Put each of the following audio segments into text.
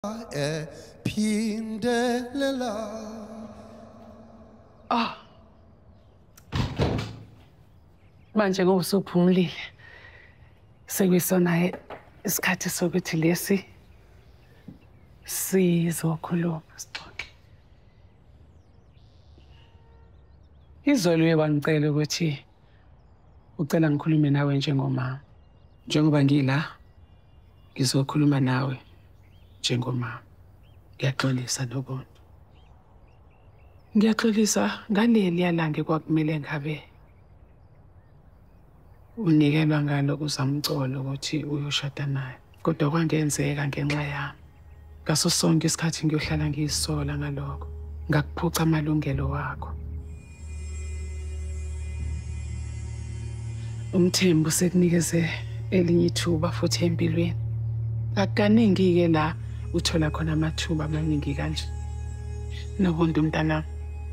Ah. Manje ngoba usuphumulile. Sekuyisona isikhathi sokuthi lesi sizokhuluma sixoxe. Izolo uyebangicela ukuthi ucela ngikhulume nawe njengomama. Njengoba ngila ngizokhuluma nawe njengomama. Ngiyaxolisa Nobuntu. Ngiyaxolisa ngaleli yalange kwakumele ngabe unikelwa ngalo kuZamculo ukuthi uyoshada naye. Kodwa kwangenzeka ngenxa yami. Ngaso sonke isikhathi ngiyohlala ngiyisola ngalokho. Ngakuphuca amalungelo wakho. Umthembu sekunikeze elinye ithuba futhi empilweni. Akaningi-ke la uthola khona amathuba amaningi kanje. Nobuntu mntanami.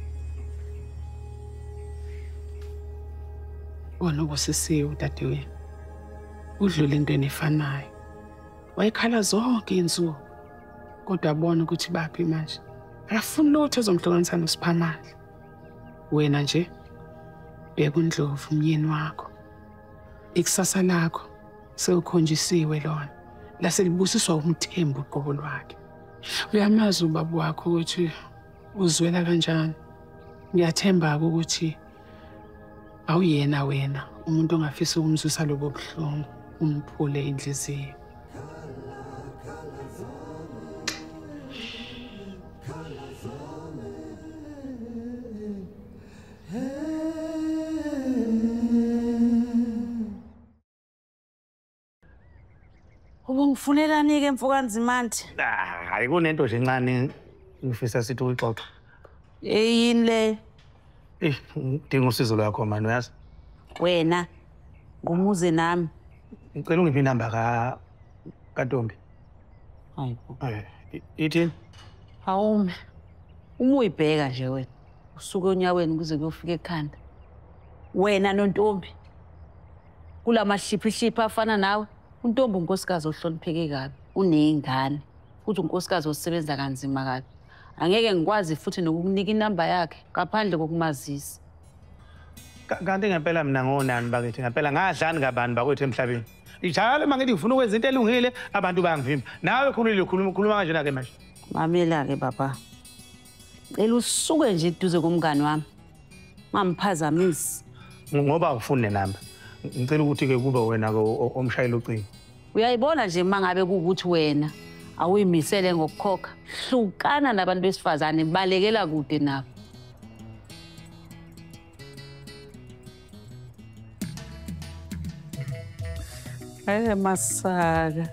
Wona ubusisiwe udadewenu. Udlule entweni efanayo. Wayekhala zonke insuku. Kodwa abona ukuthi baphi manje. Akafuni lutho ezomhlukanisa noSiphamandla. Wena nje beka uNdlovu umyeni wakho. Ikusasa lakho sewukhonjisiwe lona. Lase libusiswa umthembu uqobo lwakhe. Uyamazi ubaba wakho ukuthi uzwela kanjani. Ngiyathemba ukuthi awuyena wena umuntu ongafisa ukumzusa lobo buhlungu umphule inhliziyo. Ubungifunelani-ke mfukanzimanti? Hayi kunento nje encane ngifisa sithi uyixoxe. Yini le? Ngidinga usizo lwakho mani uyazi. Wena ngumuze nami. Ngicela ungiphe inamba kaNtombi. Hayibo. Ithini? Hawume. Uma uyibheka nje wena. Usuke onyaweni kuze kuyofika ekhanda. Wena noNtombi. Kulamahliphi afana nawe. uNtombi unkosikazi ohlonipheke kabi, unezingane, futhi unkosikazi osebenza kanzima kabi. Angeke ngikwazi futhi nokukunika inamba yakhe ngaphandle kokumazisa. Kanti ngempela mina ngonani bakithi ngempela ngadlani kabani bakwethu emhlabeni. Ijalo mangithi ngifuna ukwenza into elungile abantu bayangivimba. Nawe khulile khuluma kanje na ke manje. Mamela ke baba. Cela usuke nje eduze komngane wami. Ngamphazamisi. Ngoba ufune namba. Ngicela ukuthi ke kube wena ke omshayela ucingo. Uyayibona nje mangabe kuukuthi wena awuyimisele ngokukhokha. Hlukana nabantu besifazane balekela kude nabo. Hayi masaka.